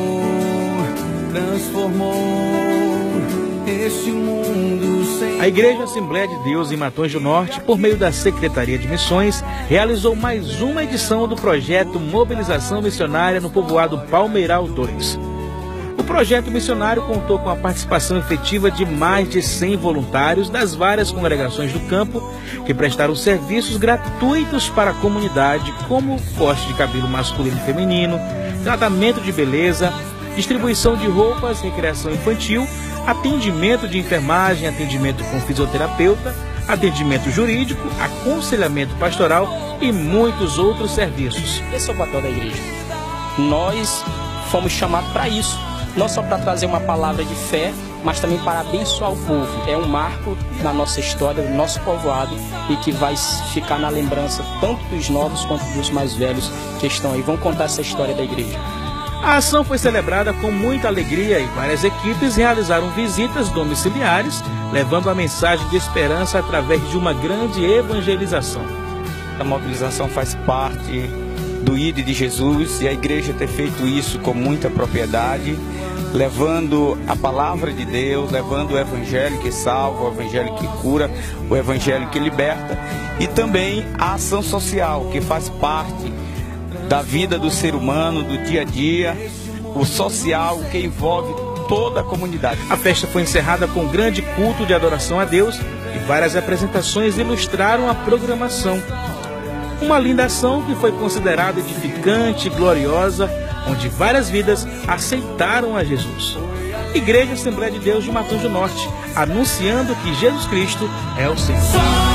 este mundo sem... A Igreja Assembleia de Deus em Matões do Norte, por meio da Secretaria de Missões, realizou mais uma edição do projeto Mobilização Missionária no povoado Palmeiral 2. O projeto missionário contou com a participação efetiva de mais de 100 voluntários das várias congregações do campo, que prestaram serviços gratuitos para a comunidade, como corte de cabelo masculino e feminino, tratamento de beleza, distribuição de roupas, recreação infantil, atendimento de enfermagem, atendimento com fisioterapeuta, atendimento jurídico, aconselhamento pastoral e muitos outros serviços. Esse é o papel da igreja. Nós fomos chamados para isso. Não só para trazer uma palavra de fé, mas também para abençoar o povo. É um marco na nossa história, do nosso povoado, e que vai ficar na lembrança tanto dos novos quanto dos mais velhos que estão aí. Vão contar essa história da igreja. A ação foi celebrada com muita alegria e várias equipes realizaram visitas domiciliares, levando a mensagem de esperança através de uma grande evangelização. A mobilização faz parte do ID de Jesus, e a igreja ter feito isso com muita propriedade, levando a palavra de Deus, levando o evangelho que salva, o evangelho que cura, o evangelho que liberta, e também a ação social, que faz parte da vida do ser humano, do dia a dia, o social que envolve toda a comunidade. A festa foi encerrada com um grande culto de adoração a Deus e várias apresentações ilustraram a programação. Uma linda ação que foi considerada edificante e gloriosa, onde várias vidas aceitaram a Jesus. Igreja Assembleia de Deus de Matões do Norte, anunciando que Jesus Cristo é o Senhor.